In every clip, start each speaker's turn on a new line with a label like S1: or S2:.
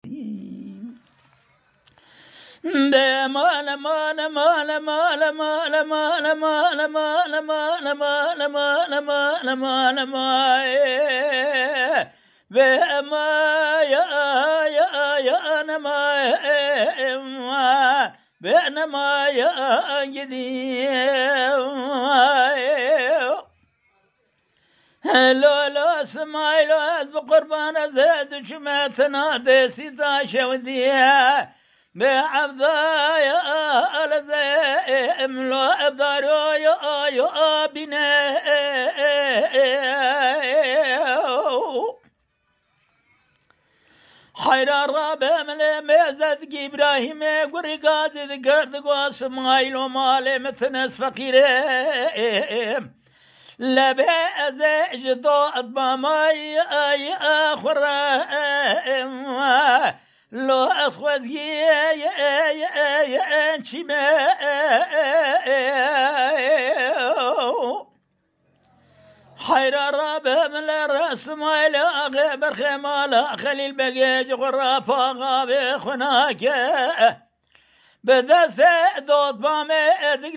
S1: ده مال مال مال مال مال مال مال مال مال مال مال مال مال مال بما يا نما بينما يا جدي لولا سمايلو بقربان زاد شماتنا دي سيدا شوديا بعفضايا لزيم لو ابدارو يا بنا حيران رابع من ميزت إبراهيم قري قادد قرد قوس مايلو مالي مثنس فقيرهم لبئز جدو أطبامي أي أخرهم لو أخوذ ينشما حيران رابع من الرأس مايلا غيبر خمالا خليل بقيج غرافا غابي خناك بدا سيدوت بامي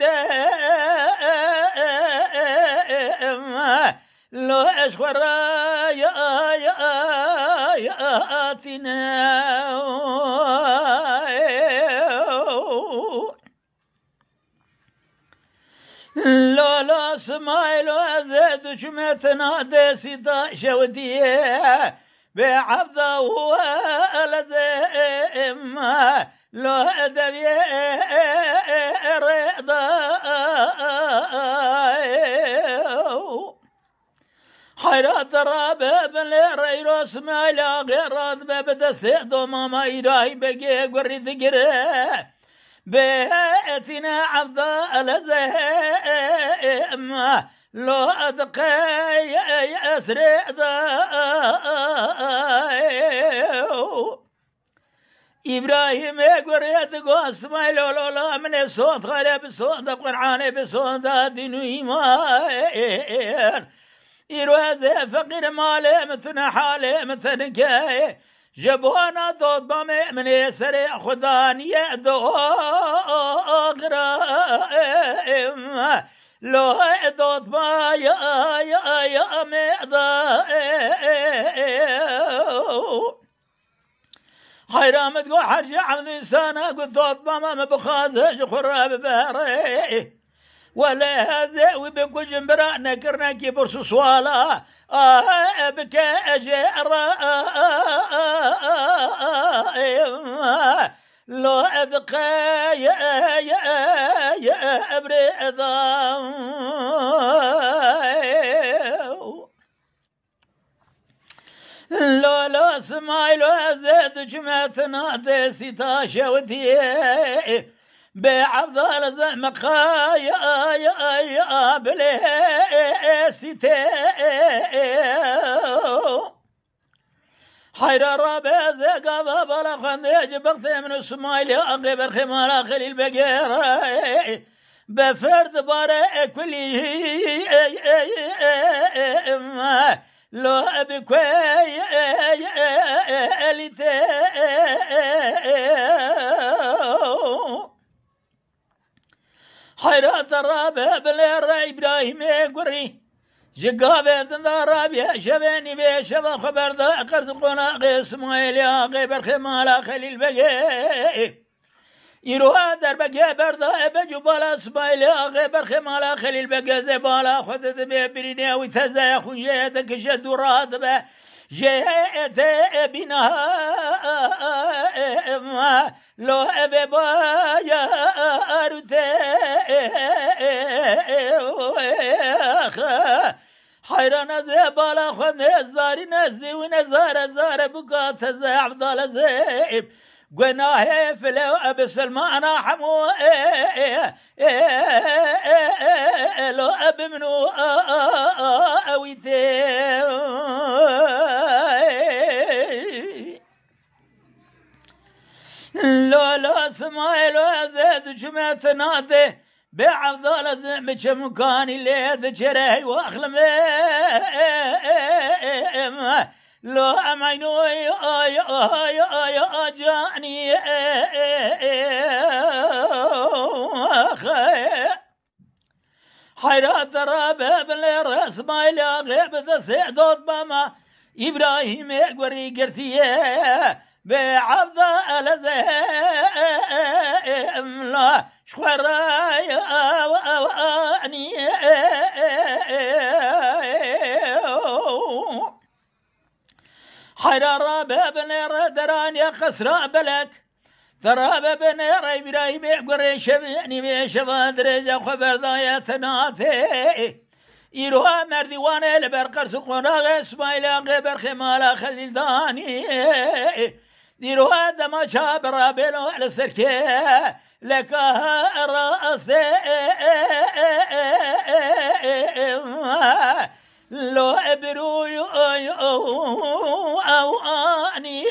S1: دقرام لو اشخرا يا آتنا لا سمايلو زاد شمتنا دي سيدا شوديه بعبده ولزم لو أدبي رضا حيرات رابع بالريرو سمايلا غيرات ببدا سيدو ماما إلهي بقي قري ذكره بيتنا عفضاء لزهم لو أدقي أسرع إبراهيم قريت قوس ما لولا من صوت غريب صوت قرعاني بصوت دين وإيمان يروز فقير مالي مثل حالي مثل كاي جبونا دوت بامي من يسري خدانية دوغرائم لو دوت با يا ميضا حيرامت قو حرج عبد إنسانا قلت دوت باما مبخازج خراب باري ولا هذا وبكو جنبرا نكرنا كي برسو سوالا بك أجرا لو أذقى يا أبريضا لو سمايلو زاد جمعتنا دي سيتا شوديه بعضال زعمك يا بليستي حير الرابع زقابا بلا خنديج بغثي من السمايل أغيبر خمالا خليل بقير بفرد بارا كل لو أبكوي أليتي حيرات الرابع بالرا إبراهيم قري جقابة رابع شباني بشبا خبر ذا قرصقنا قيس مايليا غيبر خمالا خليل بقي يروها در بقي بردا بجبالا سمايليا غيبر خمالا خليل بقي زبالا خذت ببرينيا وثزا خنجيتك شد راتبه جئت بنا لو أببايا أرتي حيران زبالا خذ الزاري نزي ونزار زار بقات زعبد الزيب قناه فلو أبي سلمان حمو لو أبي منو أويتي لولا سمايلو زاد جمعت ناده بعضال زعمك مكاني اللي ذكره واخلم لو أمينو يا جاني حيرات رابع بالراس ما يلا غيب ذا دوت ماما إبراهيم قري قرتيه بعبد الزهم لا شخرايا واني حرارة بابن دران يا خسرا بلك ترى بابن إبراهيم قري شبني بشبا درجة خبر ضايا ثناثي إيروها مردوانة لبرقر سقونا اسمايلا غبر خمالا خليل داني إيروها دما شابرا بلو السركي لك الرأس لو أبرو أو أني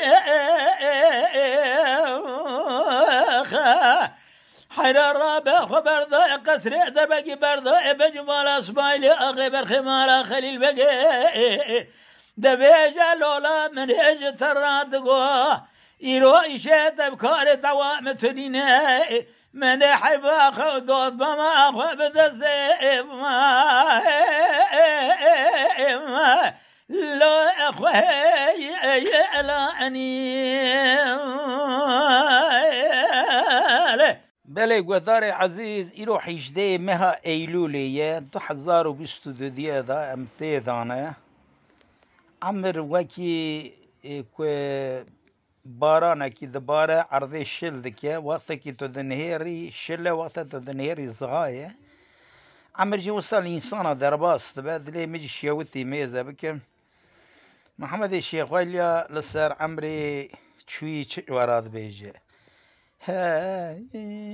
S1: حرارة بخبر ذا قصر دبقي برضا بجمال اسمايلي أغبر خمالا خليل بقي دبيجا لولا من هج ثرادقو إيرو إشيت بكار دوام تنيني من حبا خودوت بما أخوة السيف لو أخوة يألاني
S2: بله گوزار عزیز ایرو 18 ماه ایلولیه 2022 دا امثی دانه عمر وکی که بارانه کی دباره عرضه شل دکه وقتی که تو دنهری شل وقتی تو دنهری زغایه عمر جي وصل انسان درباس تبادلي مجي شيوتي ميزه بكم محمد الشيخ وليا لسر عمري شوي وراد بيجي هاي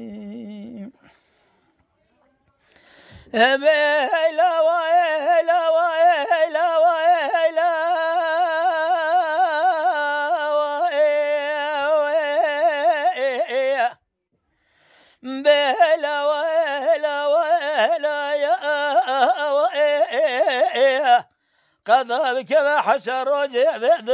S1: هلا وهلا وهلا وهلا بهلا وهلا وهلا يا قضى بك حشر رجع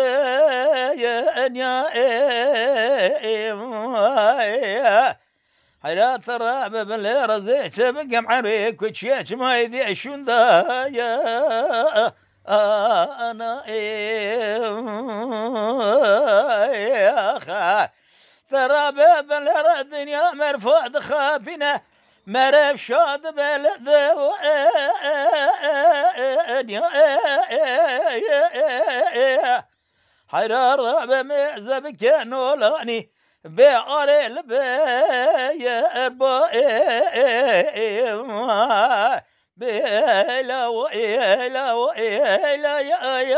S1: يا حياة الراب باللي رزيت بقم عريك وشيش ما يدي شون ذا يا أنا يا خا ترى باب الدنيا مرفوع خابنا مرف شاد بلد حرار بمعزب كانولاني بأري البير بلا وإلا وإلا يا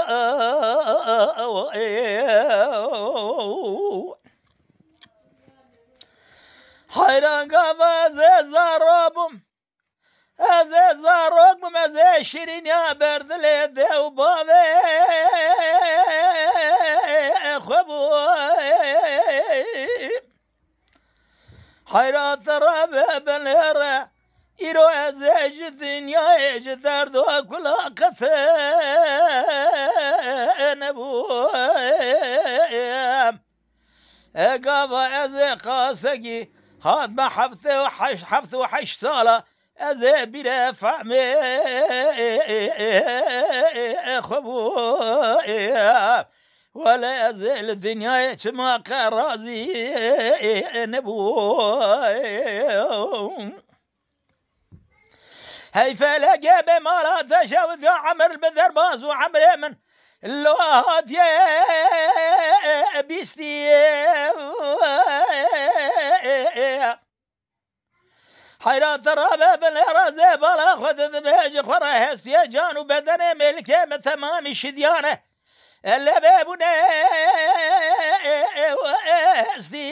S1: حيران قفا زي زاربم زي شيرين يا برد ليدي وبابي خبوي حيران ترابي بالهرة إيرو زي الدنيا يجدر دو كل قثين أبوي قفا زي قاسقي هاد ما حفظ وحش صالة أزي بلا فهمي خبوي ولا أزل الدنيا كما كرازي نبوي هاي فلقى بمالا تشاود عمر البدرباز وعمر من اللوهات يا بيستي حيرات الرابع بالرازة بلا خذ ذبيج خرا هسيا جان وبدنه ملكه تمام الشديانه اللي بابنا واسدي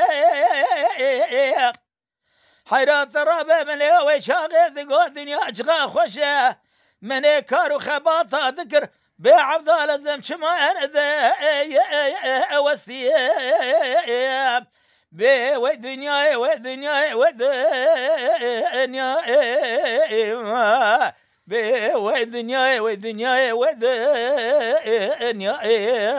S1: حيرات الرابع من الهوى شاغل ذقو الدنيا اشغى خوشه من كار وخباطه ذكر بعبد الزم شما انا ذا واسدي ودنيا ودنياي ودنياي ودنياي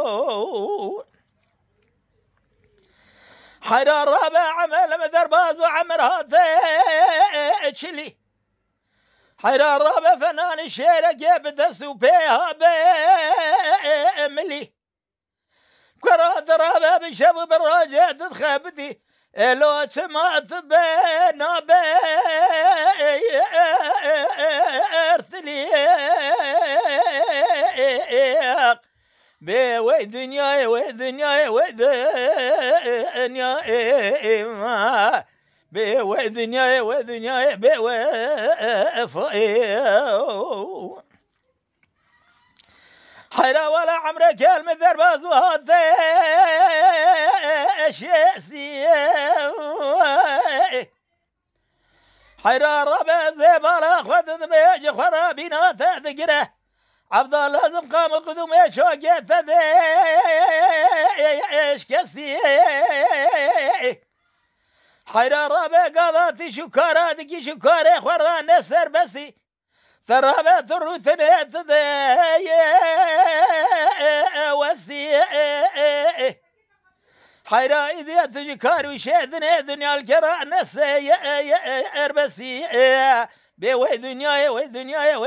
S1: حرار رابع عمل مدرباز وعمر هذا تشلي حرار رابع فنان الشيرة جيب دستو بيها بملي كرات رابع بشباب الراجع تتخبدي لو سمعت بينا بيرثليق بي ودنياي ودنياي ودنياي ما بي ودنياي ودنياي بي وفاي حيرا ولا عمرك المدرباز وهذا شيء حيرا ربا زبالا خذ بيج خرابينا تذكره عبد الله لازم قام قدوم شوقت ايش كسي حيرا ربا قضاتي شكارا دقي شكارا خورا نسر بسي ثرابات الروثنات وسي حيرا إذا تجكار وشاذنا دنيا الكرا نسي أربسي بوي دنيا ودنيا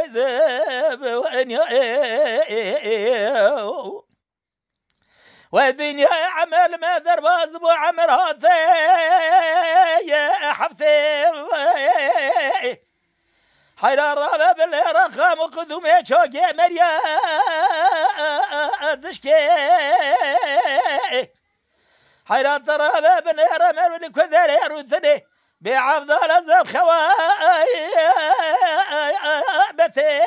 S1: ودنيا عمل ما درباز بو عمر هذا حفتي حيرا رابا بالرقم قدومي شوقي مريا دشكي حيرا رابا بالنهر مرمي كذا يروثني بعفض الزم خواي بتي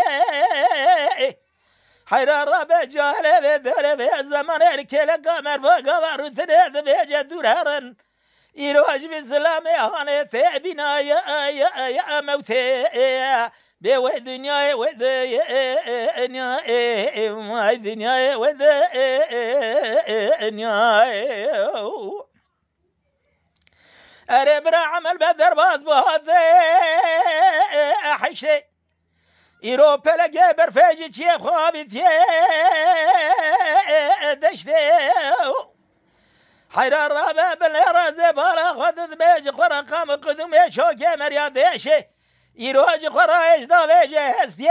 S1: حيرا رابا جاهل بدر بالزمان الكلا قمر فوق روثني ذبي جدور هرن يروج بالسلام هاني ثابنا يا موتي بوي دنيا ودنيا ما دنيا ودنيا أربرا عمل بدر باز بهذا حشي يرو بلقى برفاجي تي خوابي تي دشتي حيرا رابا بالراز بالا خذ بيج خورا قام قدوم شوكي مرياد يشي يروج خورا يجدا بيج هستي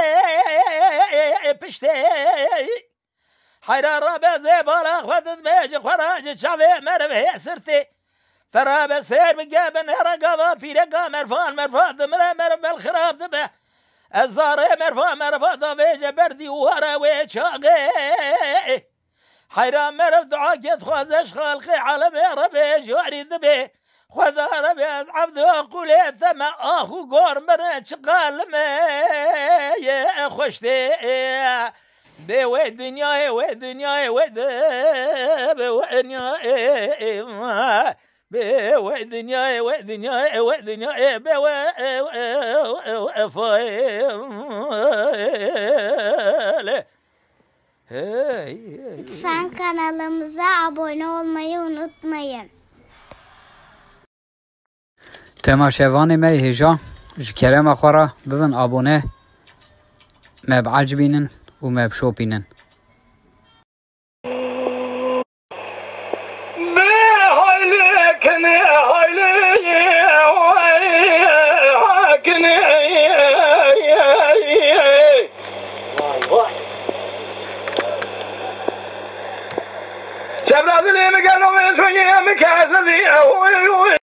S1: بشتي حيرا رابا زبالا خذ بيج خورا جشافي مرفي سرتي ترى بسير بقاب نهر قضا بيرقا مرفان دمرا بالخراب دبه الزاري مرفا ضبيج بردي ورا ويشاقي حيران مرف دعاك يتخوزش خالقي على ربي جواري ذبي خذا ربي عبد قولي ثم اخو قور من شقال ما يا خوشتي بوي دنيا ودنيا ودنيا بوي دنيا ودنيا ودنيا بوي
S3: Lütfen kanalımıza abone olmayı unutmayın.
S4: تماشاوان ما هجا جكرم خورا ببن abone ما بعجبينن وما بشوبينن
S5: شبرا ذلي مقالوا من